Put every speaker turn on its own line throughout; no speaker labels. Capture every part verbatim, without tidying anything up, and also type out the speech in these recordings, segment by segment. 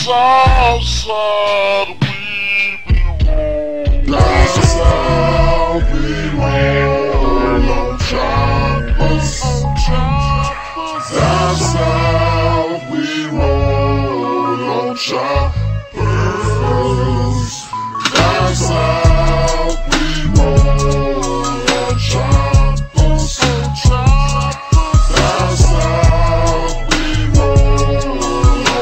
south side we be rollin'. Down south we roll on choppaz. Down south we roll on choppaz. Down south we roll on choppaz. Down south we roll on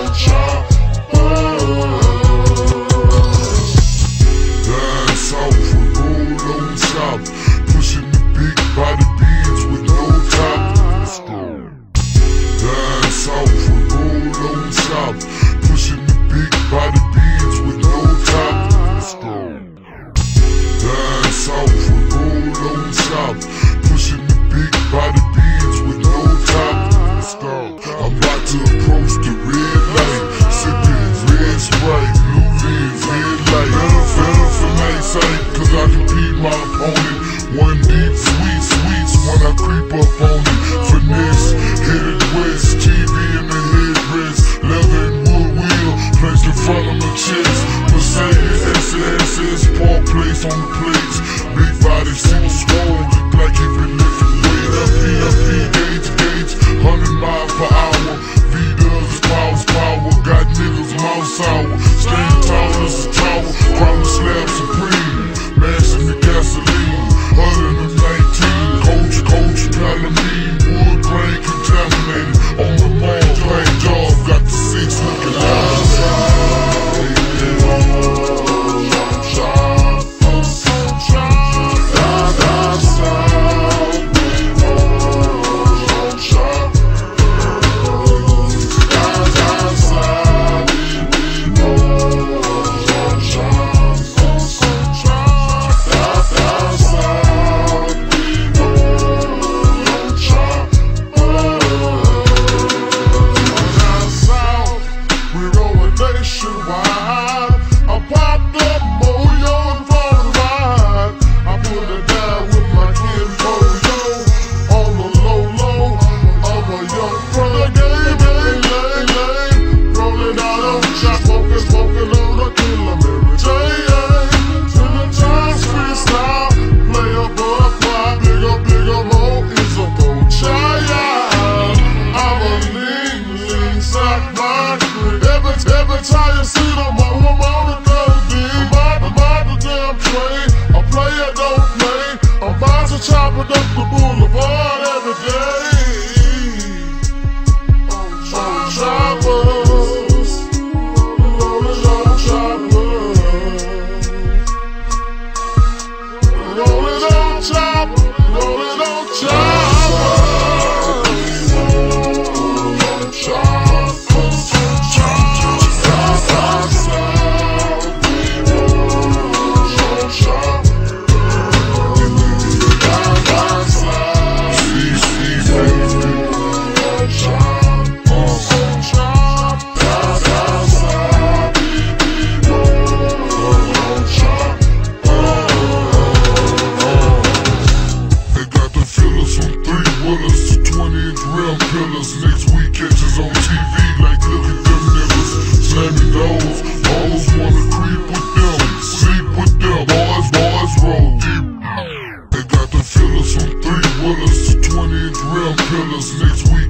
choppaz. Down south we roll on top, pushing the big body beans with no top. Down south we roll on top, pushing the big body beans with no top. Down south we roll on top, pushing the big body beans with no top. I'm about to approach the red light, sipping red Sprite, blue lens, headlight. Better for night sight, cause I can beat my opponent. One deep, sweet sweets when I creep up on it. Finesse, headed west, T V in the headrest, leather and wood wheel placed in front of my chest. Mercedes S S S, Park Place on the plates. Big body, super swole, like he been lifting weight. F P F P, gauge, gauge, one hundred miles per hour. V-dubs, powers, power, got niggas mouth sour. Staying tall as a tower, crawling slab supreme, mashing the gasoline. Other than nineteen, coach, coach, gotta mean. Wood grain contaminated, on the mall, plain job, got the six looking out. Nationwide, I popped up Moyo and for the ride. I put it down with my kid Moyo on the low low of a young brother. Game, game, lane, lane, rolling out on chop, smoking, smoking on the killer Mary J. To the times freestyle, play up a fly, bigger, bigger, more is a boat child. I'm a lean, lean sack, my crew. Every, every time you see them, I'm on the third beat. I'm about, I'm about the damn train. A player don't play. I'm about to chop it up the boulevard every day. On choppaz, rolling on choppaz, rolling on chop, rolling on choppaz, rolling on choppaz. Next week catches on T V like look at them niggas. Slamming doors, hoes wanna creep with them, sleep with them. Boys, boys roll deep. They got the fillers from three wheelers to twenty inch rim pillars. Next week